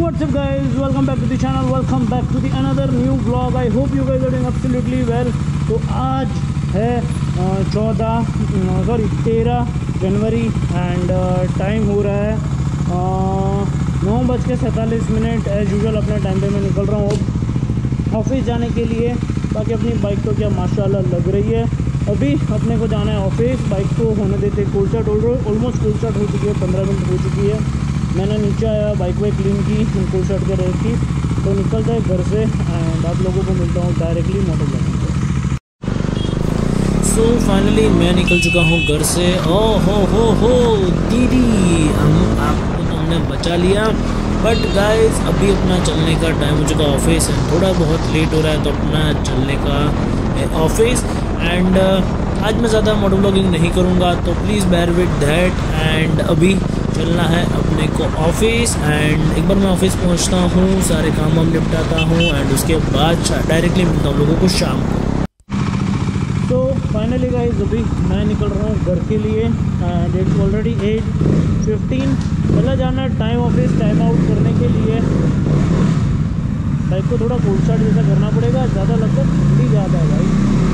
what's up guys, welcome back to the channel, welcome back to the another new vlog. I hope you guys are doing absolutely well. तो आज है 13 जनवरी and time हो रहा है 9:47। As usual अपने time पे मैं निकल रहा हूँ ऑफिस जाने के लिए। बाकी अपनी बाइक तो क्या माशाल्लाह लग रही है। अभी अपने को जाना है ऑफिस, बाइक को होने देते cold start. Almost cold start हो चुकी है, 15 मिनट हो चुकी है। मैंने नीचे आया, बाइक वाइक क्लीन की, कोल्ड स्टार्ट कर रही थी, तो निकलता है घर से एंड आप लोगों को मिलता हूँ डायरेक्टली मोटर ब्लॉगिंग पे। सो फाइनली मैं निकल चुका हूँ घर से। हो दीदी, आपको तो हमने बचा लिया। बट गाइस अभी अपना चलने का टाइम हो चुका ऑफिस है, थोड़ा बहुत लेट हो रहा है तो अपना चलने का ऑफिस। एंड आज मैं ज़्यादा मोटर ब्लॉगिंग नहीं करूँगा, तो please bear with that. And अभी चलना है अपने को ऑफिस एंड एक बार मैं ऑफिस पहुँचता हूँ, सारे काम वाम निपटाता हूँ एंड उसके बाद डायरेक्टली मिलता हूँ लोगों को शाम को। तो फाइनली गाइस अभी मैं निकल रहा हूँ घर के लिए एंड इट्स ऑलरेडी 8:15। चला जाना है टाइम ऑफिस टाइम आउट करने के लिए। बाइक को थोड़ा कोल्ड स्टार्ट जैसा करना पड़ेगा, ज़्यादा लगता है ठंडी ज़्यादा है भाई।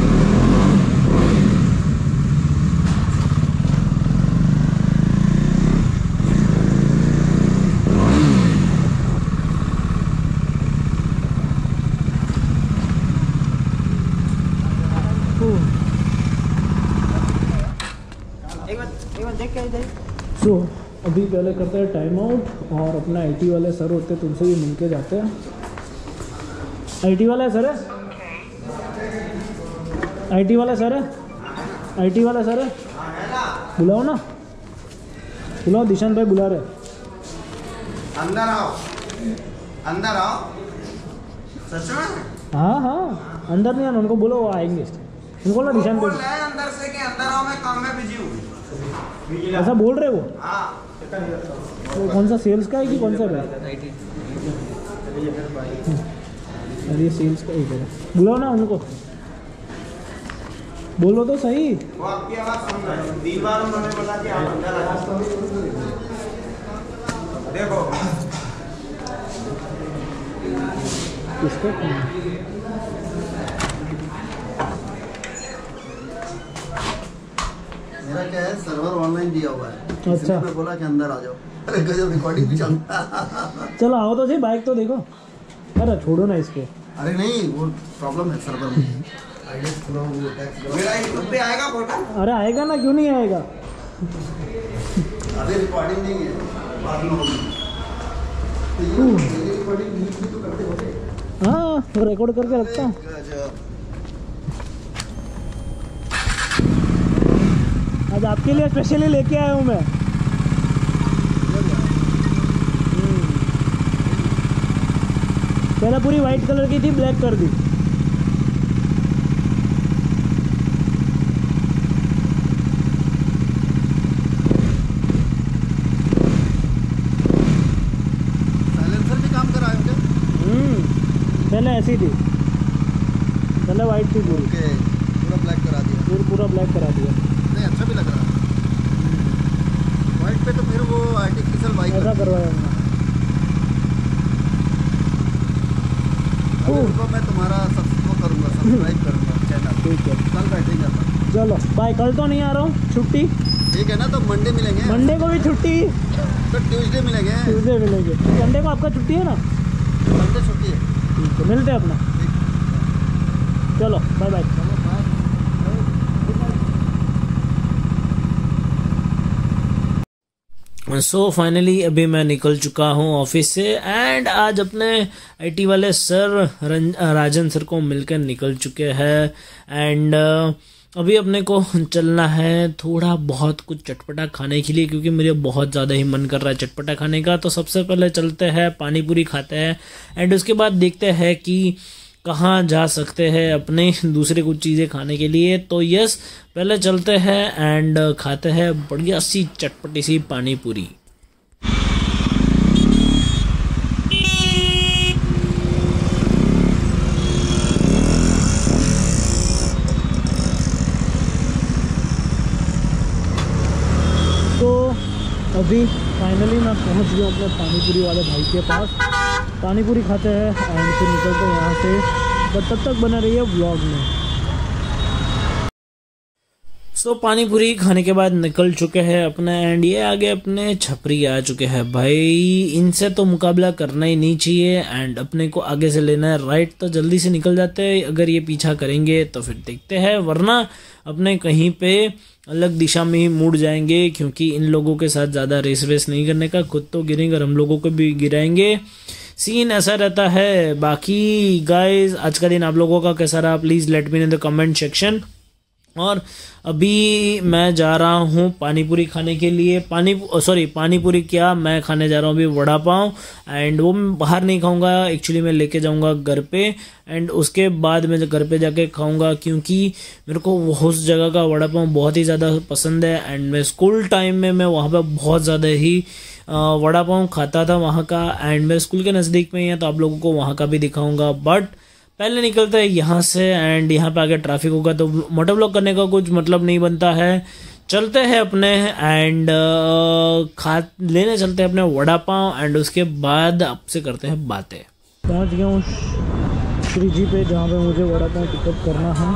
सो अभी पहले करते हैं टाइम आउट और अपना आईटी वाले सर होते तुमसे भी मिल के जाते हैं। आईटी वाला सर है, आईटी वाला सर है, आईटी वाला सर है, बुलाओ ना, बुलाओ, दिशान भाई बुला रहे। अंदर आओ, अंदर आओ। सच में? हाँ अंदर नहीं आना, उनको बोलो वो आएंगे। उनको बोलो दिशान भाई अंदर से कि अंदर आओ, मैं काम में बिजी हूँ। ऐसा बोल रहे वो? हाँ। वो कौन सा सेल्स का है कि कौन सा है? अरे सेल्स का ही है। बुलाओ ना उनको, बोलो तो सही। वो आपकी आवाज़ सुन रहे हैं। 3 बार उन्होंने बोला कि आप अंदर आ जाओ। देखो किसको मेरा क्या है, सर्वर ऑनलाइन दिया हुआ है। अच्छा, मैं बोला कि अंदर आ जाओ। अरे गजब रिकॉर्डिंग भी चलता। चलो आओ तो सही, बाइक तो देखो। अरे छोड़ो ना इसको। अरे नहीं, वो प्रॉब्लम है सर्वर में। मेरा यूट्यूब पे आएगा फोटो? अरे आएगा ना, क्यों नहीं आएगा। अभी रिकॉर्डिंग नहीं है, बाद में होगी। रिकॉर्डिंग तो करते होते। हाँ रिकॉर्ड करके रखता हूँ। आज आपके लिए स्पेशली लेके आया हूँ मैं। पहले पूरी वाइट कलर की थी, ब्लैक कर दी। साइलेंसर भी काम कराए होंगे। पहले ऐसी थी, पहले वाइट थी पूरी। पूरा ब्लैक करा दिया। पूरा ब्लैक करा दिया। नहीं अच्छा भी लग रहा है वाइट पे, तो फिर वो आर्टिफिशियल वाइट ऐसा करवाया हमने। तो मैं तुम्हारा सब्सक्राइब करूँगा, सब्सक्राइब करूँगा चैनल। ठीक है, कल बैठेंगे अपन। चलो बाय। कल तो नहीं आ रहा हूँ, छुट्टी। ठीक है ना, तो मंडे मिलेंगे। मंडे को भी छुट्टी, तो ट्यूसडे मिलेंगे। ट्यूसडे मिलेंगे। संडे को आपका छुट्टी है ना? संडे छुट्टी है। ठीक है, मिलते हैं अपना। चलो बाय बाय। सो फाइनली अभी मैं निकल चुका हूँ ऑफिस से एंड आज अपने आईटी वाले सर राजन सर को मिलकर निकल चुके हैं। एंड अभी अपने को चलना है थोड़ा बहुत कुछ चटपटा खाने के लिए, क्योंकि मुझे बहुत ज़्यादा ही मन कर रहा है चटपटा खाने का। तो सबसे पहले चलते हैं पानी पूरी खाते हैं एंड उसके बाद देखते हैं कि कहाँ जा सकते हैं अपने दूसरे कुछ चीज़ें खाने के लिए। तो यस, पहले चलते हैं एंड खाते हैं बढ़िया सी चटपटी सी पानी पूरी। तो अभी फाइनली फाइनली मैं पहुंच गया अपने पानीपुरी वाले भाई के पास। पानीपुरी खाते हैं एंड फिर निकलते हैं यहाँ से, बट तब तक बना रही है व्लॉग में। सो पानीपुरी खाने के बाद निकल चुके हैं अपने एंड ये आगे अपने छपरी आ चुके हैं। भाई इनसे तो मुकाबला करना ही नहीं चाहिए एंड अपने को आगे से लेना है राइट, तो जल्दी से निकल जाते हैं। अगर ये पीछा करेंगे तो फिर देखते हैं, वरना अपने कहीं पे अलग दिशा में ही मुड़ जाएंगे, क्योंकि इन लोगों के साथ ज़्यादा रेस वेस नहीं करने का। खुद तो गिरेंगे और हम लोगों को भी गिराएंगे, सीन ऐसा रहता है। बाकी गाइज आज का दिन आप लोगों का कैसा रहा, please let me in the comment section. और अभी मैं जा रहा हूँ पानीपुरी खाने के लिए। पानीपुरी क्या, मैं खाने जा रहा हूँ अभी वड़ा पाव, एंड वो मैं बाहर नहीं खाऊंगा, एक्चुअली मैं लेके जाऊंगा घर पे एंड उसके बाद मैं घर पे जाके खाऊंगा, क्योंकि मेरे को उस जगह का वड़ा पाव बहुत ही ज़्यादा पसंद है। एंड मैं स्कूल टाइम में मैं वहाँ पे बहुत ज़्यादा ही वड़ा पाव खाता था वहाँ का, एंड मेरे स्कूल के नज़दीक में ही है, तो आप लोगों को वहाँ का भी दिखाऊंगा। बट पहले निकलते हैं यहाँ से, एंड यहाँ पे आगे ट्रैफिक होगा तो मोटर ब्लॉक करने का कुछ मतलब नहीं बनता है। चलते हैं अपने एंड लेने चलते हैं अपने वड़ा पाव, एंड उसके बाद आपसे करते हैं बातें। पहुँच गया हूँ श्री जी पे, जहाँ पे मुझे वड़ा पाव पिकअप करना है।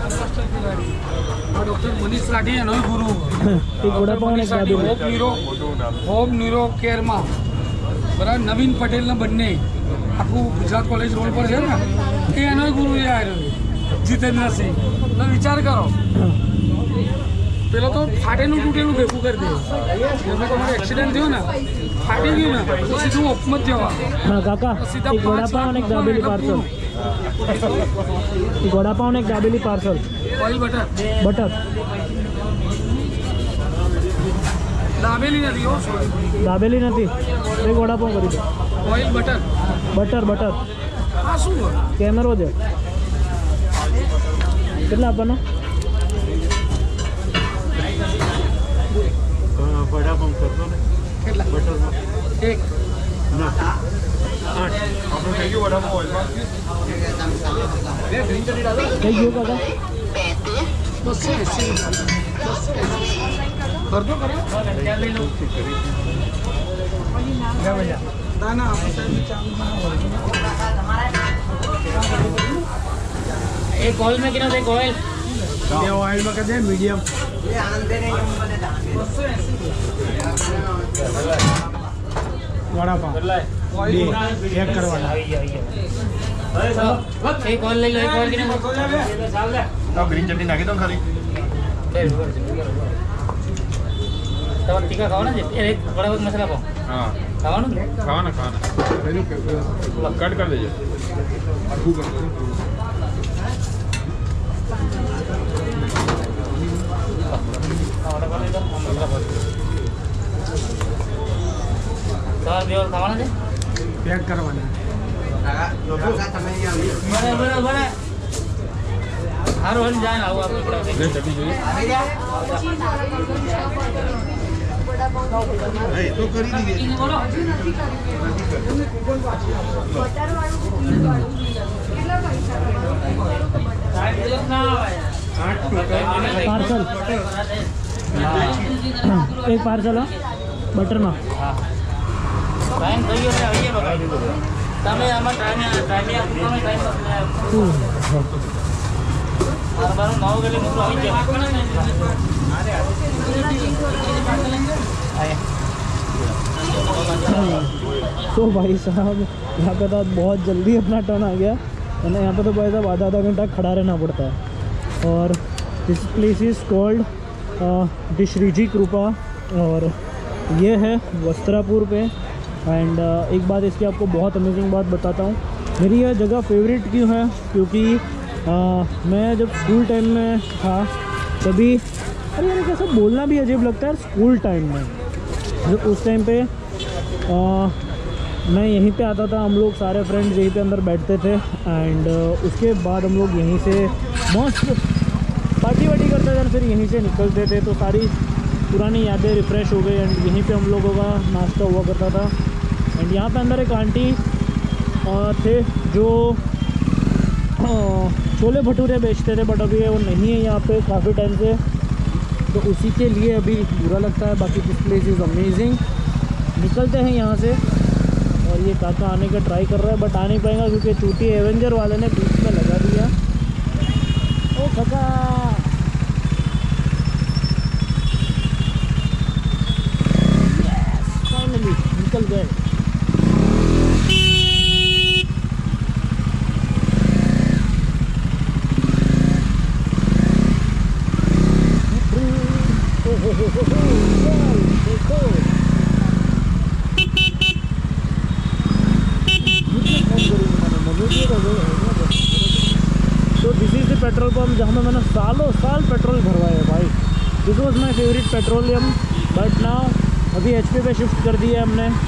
डॉक्टर मनीष राठी है ना गुरु एक वड़ा पाव ने होप नीरो केरमा बराबर नवीन पटेल ना बनने आखू गुजरात कॉलेज रोड पर है ना, ये एनो गुरु ये आए जितेंद्र सिंह ना विचार करो पेलो तो फाटेलू तूटेलू भेगू कर दे। जब तुम्हारा एक्सीडेंट थयो ना फाटी गयो ना तो सीधू अपमत जवा। हाँ काका, एक वड़ा पाव और एक दाबेली पार्सल। एक वड़ा पाव और एक dabeli parcel. Oil butter dabeli નથી, એક વડા પાવ કરી દો। ઓઇલ બટર આ શું કેમેરો છે, કેટલા આપવાનો? વડા પાવ કરતો ને કેટલા બટર એક ના 8 આપણો થઈ ગયો વડા પાવ ઓઇલ માં બે ગ્રીન ચટણી ડાલો થઈ ગયો કાકા? 280 कर दो ना ना एक ऑयल में कितना, एक ऑयल ये ऑयल में कर दे मीडियम। वड़ा पाव एक करवाना, एक ऑयल ले लो, एक ऑयल कितना? तो ग्रीन चटनी नाखी दो खाली તમારે ટીકા ખાવાના છે, એક વડા પાવ મસાલા પાવ હા ખાવાનું ને? ખાવાના કટ કરી દેજો આખું કર દો। તમારે બે ઓર ખાવાના છે, पैक करवाना બરાબર હારું હાલ જાય આવું આપણે ચટણી જોઈએ તો કરી દીધી पार्सल एक पार्सल बटर में टाइम થઈ ગયો ને આવીએ બકા તમે આમાં ટાઈમે આપવાનો ટાઈમ આ બાર 9 ગલે મુકો આવી જાય तो भाई साहब यहाँ पे तो बहुत जल्दी अपना टर्न आ गया, वरना यहाँ पे तो भाई साहब आधा घंटा खड़ा रहना पड़ता है। और this place is called the Shreeji Kripa, और ये है वस्त्रापुर पे। एंड एक बात इसकी आपको बहुत अमेजिंग बात बताता हूँ, मेरी यह जगह फेवरेट क्यों है, क्योंकि मैं जब स्कूल टाइम में था तभी, अरे यार कैसा बोलना भी अजीब लगता है, स्कूल टाइम में जब उस टाइम पे मैं यहीं पे आता था, हम लोग सारे फ्रेंड्स यहीं पे अंदर बैठते थे। एंड उसके बाद हम लोग यहीं से मस्त पार्टी वार्टी करते थे, फिर यहीं से निकलते थे, तो सारी पुरानी यादें रिफ़्रेश हो गई। एंड यहीं पे हम लोगों का नाश्ता हुआ करता था। एंड यहाँ पे अंदर एक आंटी थे जो छोले भटूरे बेचते थे, बट अभी वो नहीं है यहाँ पे काफ़ी टाइम से, तो उसी के लिए अभी बुरा लगता है। बाकी दिस प्लेस इज़ अमेजिंग निकलते हैं यहाँ से। और ये काका आने का ट्राई कर रहा है बट आ नहीं पाएगा क्योंकि चूटी एवेंजर वाले ने बीच में लगा दिया। ओ काका, यस फाइनली निकल गए। तो this is the petrol pump जहाँ में मैंने सालों साल पेट्रोल भरवाया है भाई। This was my favourite petroleum but now अभी HP पे शिफ्ट कर दिया है हमने।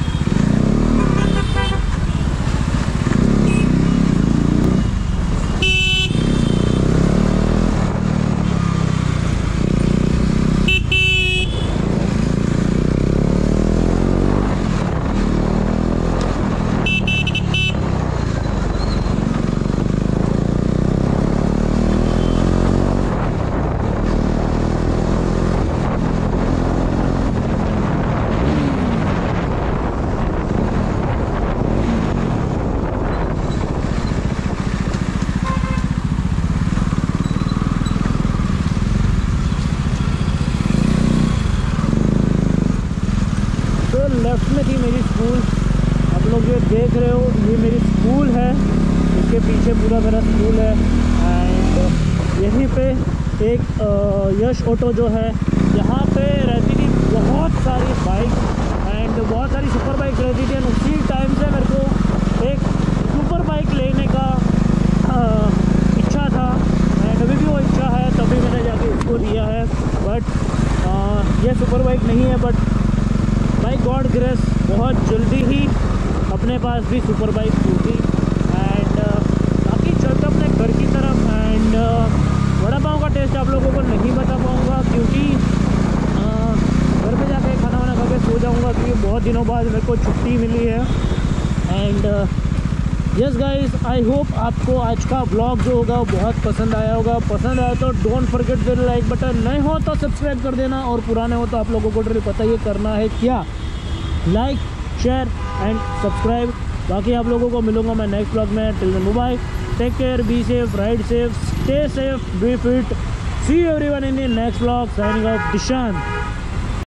लेफ्ट में थी मेरी स्कूल, आप लोग ये देख रहे हो ये मेरी स्कूल है, इसके पीछे पूरा मेरा स्कूल है। एंड यहीं पे एक यश ऑटो जो है यहाँ पे रहती थी बहुत सारी बाइक एंड बहुत सारी सुपर बाइक रहती थी। एंड उसी टाइम से मेरे को एक सुपर बाइक लेने का इच्छा था एंड अभी भी वो इच्छा है, तभी मैंने जाके इसको लिया है। बट ये सुपर बाइक नहीं है बट बाई गॉड ग्रेस बहुत जल्दी ही अपने पास भी सुपर बाइक होगी। एंड बाकी चलते अपने घर की तरफ। एंड वड़ा पाव का टेस्ट आप लोगों को नहीं बता पाऊँगा क्योंकि घर पे जाके खाना वाना खा के सो जाऊँगा क्योंकि बहुत दिनों बाद मेरे को छुट्टी मिली है। And yes guys, I hope आपको आज का ब्लॉग जो होगा वो बहुत पसंद आया होगा। पसंद आया तो don't forget the like button, नहीं हो तो सब्सक्राइब कर देना और पुराने हो तो आप लोगों को पता ही करना है क्या, लाइक शेयर एंड सब्सक्राइब। बाकी आप लोगों को मिलूंगा मैं नेक्स्ट ब्लॉग में। Till then bye, take care, be safe, ride safe, stay safe, be fit, see everyone in the next blog. Signing off Dishant.